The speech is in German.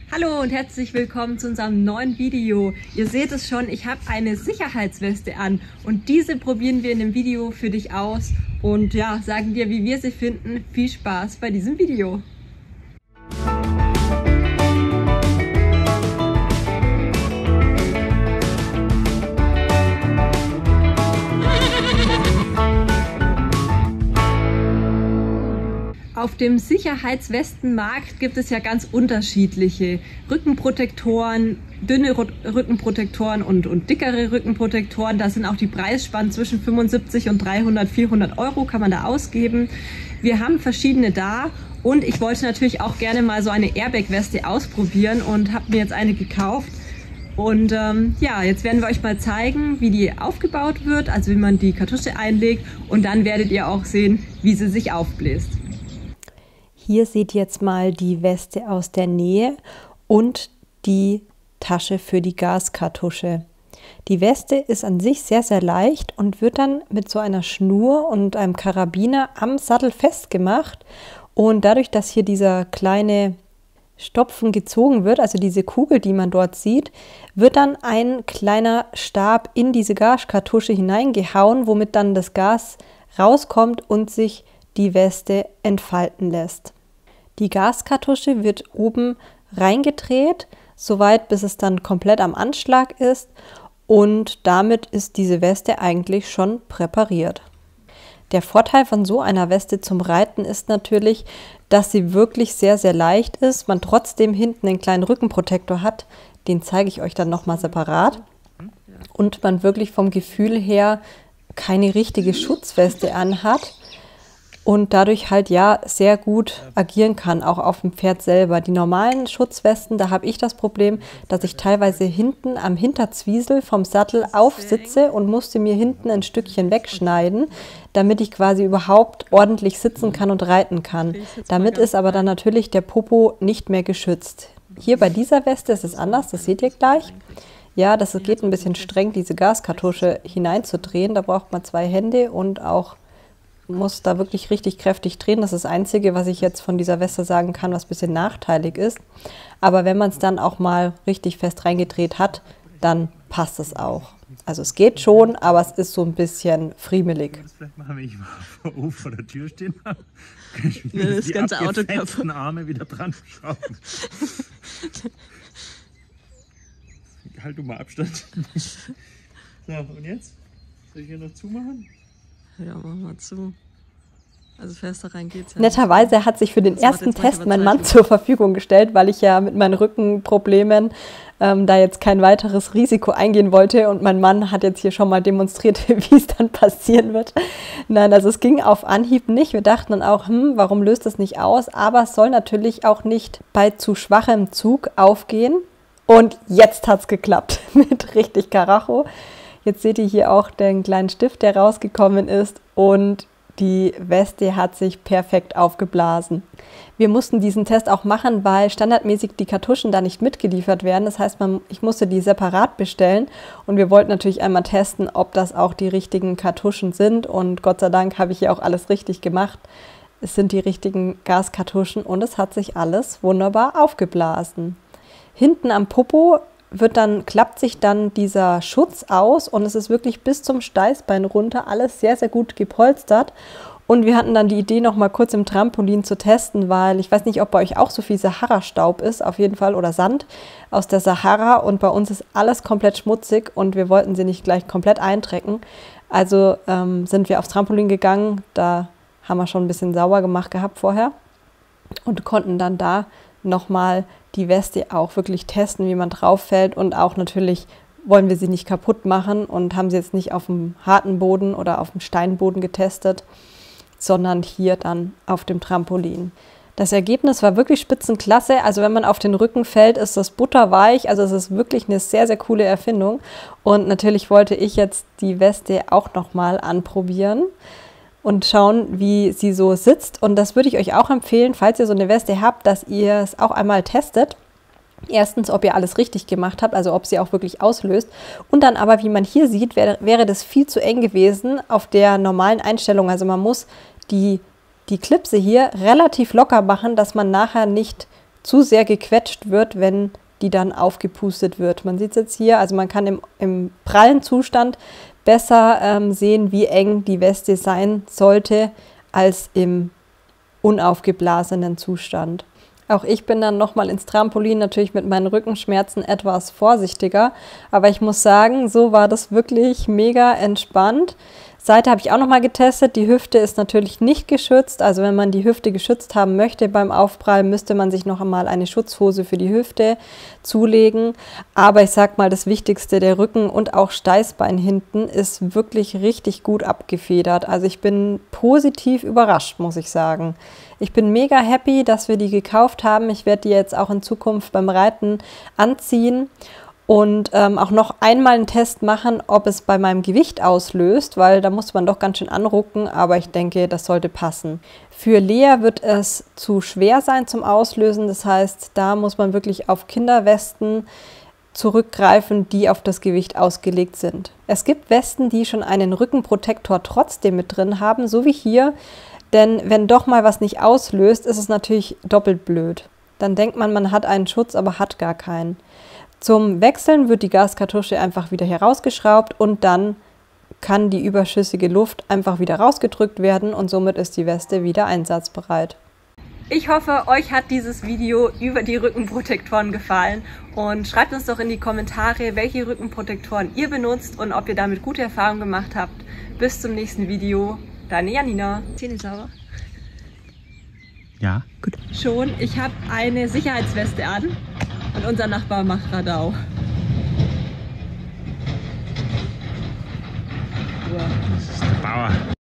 Hallo und herzlich willkommen zu unserem neuen Video. Ihr seht es schon, ich habe eine Sicherheitsweste an und diese probieren wir in dem Video für dich aus und ja, sagen dir, wie wir sie finden. Viel Spaß bei diesem Video. Auf dem Sicherheitswestenmarkt gibt es ja ganz unterschiedliche Rückenprotektoren, dünne Rückenprotektoren und dickere Rückenprotektoren. Da sind auch die Preisspannen zwischen 75 und 300, 400 Euro kann man da ausgeben. Wir haben verschiedene da und ich wollte natürlich auch gerne mal so eine Airbag-Weste ausprobieren und habe mir jetzt eine gekauft. Und ja, jetzt werden wir euch mal zeigen, wie die aufgebaut wird, also wie man die Kartusche einlegt und dann werdet ihr auch sehen, wie sie sich aufbläst. Hier seht ihr jetzt mal die Weste aus der Nähe und die Tasche für die Gaskartusche. Die Weste ist an sich sehr, sehr leicht und wird dann mit so einer Schnur und einem Karabiner am Sattel festgemacht. Und dadurch, dass hier dieser kleine Stopfen gezogen wird, also diese Kugel, die man dort sieht, wird dann ein kleiner Stab in diese Gaskartusche hineingehauen, womit dann das Gas rauskommt und sich die Weste entfalten lässt. Die Gaskartusche wird oben reingedreht, soweit bis es dann komplett am Anschlag ist und damit ist diese Weste eigentlich schon präpariert. Der Vorteil von so einer Weste zum Reiten ist natürlich, dass sie wirklich sehr, sehr leicht ist, man trotzdem hinten einen kleinen Rückenprotektor hat, den zeige ich euch dann nochmal separat und man wirklich vom Gefühl her keine richtige Schutzweste anhat. Und dadurch halt ja sehr gut agieren kann, auch auf dem Pferd selber. Die normalen Schutzwesten, da habe ich das Problem, dass ich teilweise hinten am Hinterzwiesel vom Sattel aufsitze und musste mir hinten ein Stückchen wegschneiden, damit ich quasi überhaupt ordentlich sitzen kann und reiten kann. Damit ist aber dann natürlich der Popo nicht mehr geschützt. Hier bei dieser Weste ist es anders, das seht ihr gleich. Ja, das geht ein bisschen streng, diese Gaskartusche hineinzudrehen. Da braucht man 2 Hände und auch muss da wirklich richtig kräftig drehen. Das ist das Einzige, was ich jetzt von dieser Weste sagen kann, was ein bisschen nachteilig ist. Aber wenn man es dann auch mal richtig fest reingedreht hat, dann passt es auch. Also es geht schon, aber es ist so ein bisschen friemelig. Vielleicht machen, wenn ich mal vor der Tür stehen habe, kann ich das die ganze Auto kaputt. Arme wieder dran schrauben. Halt du mal Abstand. So, und jetzt? Soll ich hier noch zumachen? Ja, machen wir zu. Also fester rein geht's ja. Netterweise hat sich für den ersten Test mein Mann zur Verfügung gestellt, weil ich ja mit meinen Rückenproblemen da jetzt kein weiteres Risiko eingehen wollte. Und mein Mann hat jetzt hier schon mal demonstriert, wie es dann passieren wird. Nein, also es ging auf Anhieb nicht. Wir dachten dann auch, warum löst das nicht aus? Aber es soll natürlich auch nicht bei zu schwachem Zug aufgehen. Und jetzt hat es geklappt mit richtig Karacho. Jetzt seht ihr hier auch den kleinen Stift, der rausgekommen ist und die Weste hat sich perfekt aufgeblasen. Wir mussten diesen Test auch machen, weil standardmäßig die Kartuschen da nicht mitgeliefert werden. Das heißt, ich musste die separat bestellen und wir wollten natürlich einmal testen, ob das auch die richtigen Kartuschen sind und Gott sei Dank habe ich hier auch alles richtig gemacht. Es sind die richtigen Gaskartuschen und es hat sich alles wunderbar aufgeblasen. Hinten am Popo klappt sich dann dieser Schutz aus und es ist wirklich bis zum Steißbein runter alles sehr, sehr gut gepolstert. Und wir hatten dann die Idee, noch mal kurz im Trampolin zu testen, weil ich weiß nicht, ob bei euch auch so viel Sahara-Staub ist, auf jeden Fall, oder Sand aus der Sahara. Und bei uns ist alles komplett schmutzig und wir wollten sie nicht gleich komplett eintrecken. Also sind wir aufs Trampolin gegangen, da haben wir schon ein bisschen sauber gemacht gehabt vorher und konnten dann da nochmal die Weste auch wirklich testen, wie man drauf fällt und auch natürlich wollen wir sie nicht kaputt machen und haben sie jetzt nicht auf dem harten Boden oder auf dem Steinboden getestet, sondern hier dann auf dem Trampolin. Das Ergebnis war wirklich spitzenklasse, also wenn man auf den Rücken fällt, ist das butterweich, also es ist wirklich eine sehr, sehr coole Erfindung und natürlich wollte ich jetzt die Weste auch nochmal anprobieren und schauen, wie sie so sitzt. Und das würde ich euch auch empfehlen, falls ihr so eine Weste habt, dass ihr es auch einmal testet. Erstens, ob ihr alles richtig gemacht habt, also ob sie auch wirklich auslöst. Und dann aber, wie man hier sieht, wäre das viel zu eng gewesen auf der normalen Einstellung. Also man muss die Klipse hier relativ locker machen, dass man nachher nicht zu sehr gequetscht wird, wenn die dann aufgepustet wird. Man sieht es jetzt hier, also man kann im prallen Zustand besser sehen, wie eng die Weste sein sollte, als im unaufgeblasenen Zustand. Auch ich bin dann nochmal ins Trampolin, natürlich mit meinen Rückenschmerzen etwas vorsichtiger, aber ich muss sagen, so war das wirklich mega entspannt. Seite habe ich auch nochmal getestet, die Hüfte ist natürlich nicht geschützt, also wenn man die Hüfte geschützt haben möchte beim Aufprall, müsste man sich noch einmal eine Schutzhose für die Hüfte zulegen, aber ich sag mal, das Wichtigste, der Rücken und auch Steißbein hinten ist wirklich richtig gut abgefedert, also ich bin positiv überrascht, muss ich sagen. Ich bin mega happy, dass wir die gekauft haben, ich werde die jetzt auch in Zukunft beim Reiten anziehen. Und auch noch einmal einen Test machen, ob es bei meinem Gewicht auslöst, weil da muss man doch ganz schön anrucken, aber ich denke, das sollte passen. Für Lea wird es zu schwer sein zum Auslösen, das heißt, da muss man wirklich auf Kinderwesten zurückgreifen, die auf das Gewicht ausgelegt sind. Es gibt Westen, die schon einen Rückenprotektor trotzdem mit drin haben, so wie hier, denn wenn doch mal was nicht auslöst, ist es natürlich doppelt blöd. Dann denkt man, man hat einen Schutz, aber hat gar keinen. Zum Wechseln wird die Gaskartusche einfach wieder herausgeschraubt und dann kann die überschüssige Luft einfach wieder rausgedrückt werden und somit ist die Weste wieder einsatzbereit. Ich hoffe, euch hat dieses Video über die Rückenprotektoren gefallen und schreibt uns doch in die Kommentare, welche Rückenprotektoren ihr benutzt und ob ihr damit gute Erfahrungen gemacht habt. Bis zum nächsten Video. Deine Janina. Zähne sauber? Ja, gut. Schon, ich habe eine Sicherheitsweste an. Und unser Nachbar macht Radau. Das ist der Bauer.